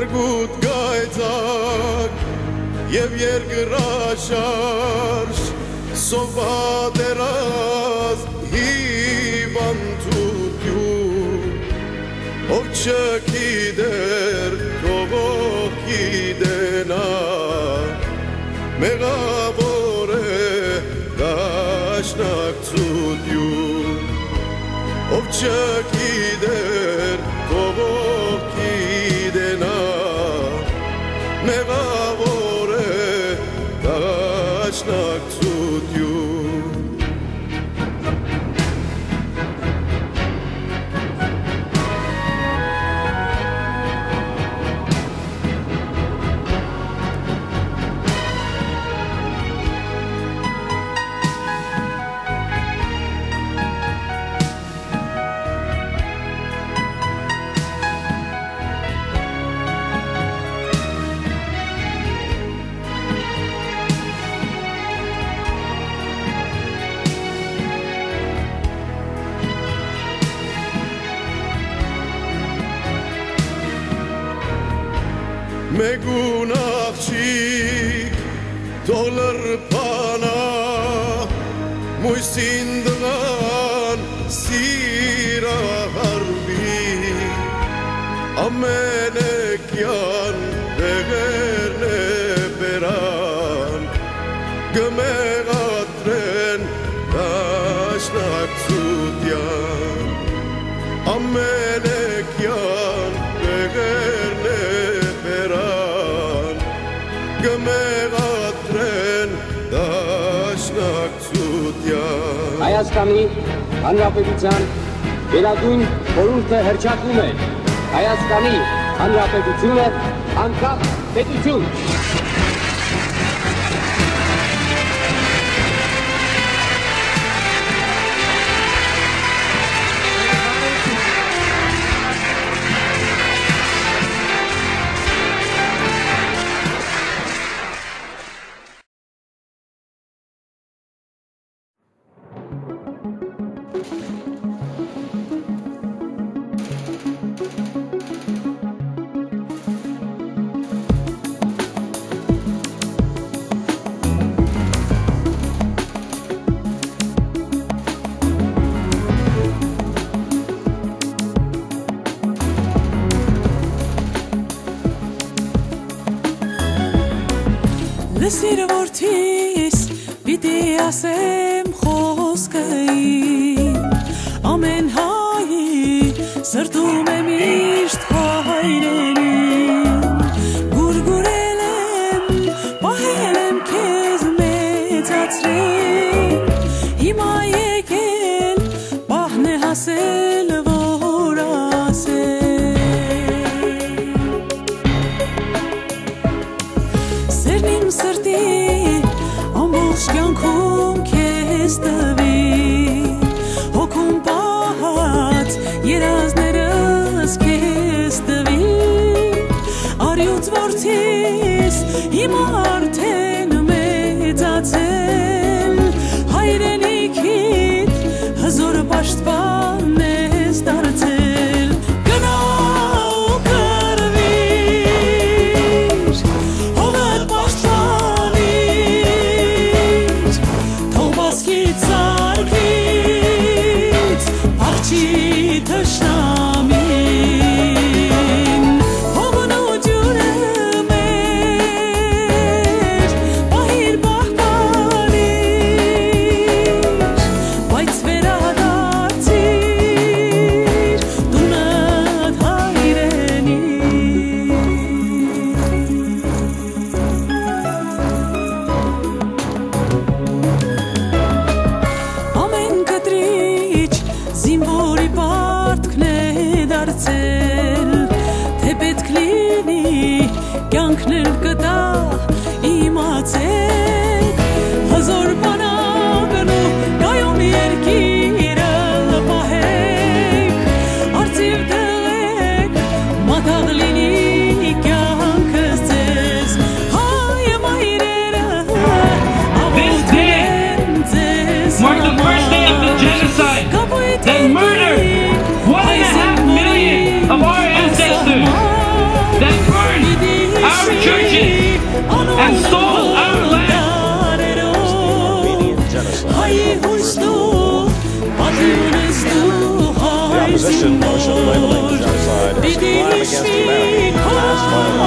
Կարգուտ գայցակ և երկրաշարժ Սովատերազ հիվանդություն Ով չգիտեր թողող գիտենա Մեղավոր է դաշնակցություն Ով չգիտեր թողող գիտենա Մեղավոր է դաշնակցություն Մեգուն աղջիկ դոլար պանա Մույսին դղան սիրահարվի Ամենեկյան բեղերն է բերան Գմեղատրեն դաշնակցության Ամենեկյան բեղերն է Գմեղատրեն դաշնակցության Հայաստանի Հանրապետության վերագույն խորհուրդը հռչակում է Հայաստանի Հանրապետությունը անկախ պետություն Լսիր որդիս, պիտի ասեմ խոսքին Ամեն հայի սրտում է միշտ հայրենին Գուրգուրել եմ, պահել եմ քեզ մեծացրել Հիմա եկել, պահն է հասել, որ ասել Սերն իմ սրտի ամբողջ կյանքում քեզ տվի Հոգում պահած երազներս քեզ տվի and stole our land. The opposition motion labeling genocide as a crime against humanity passed by a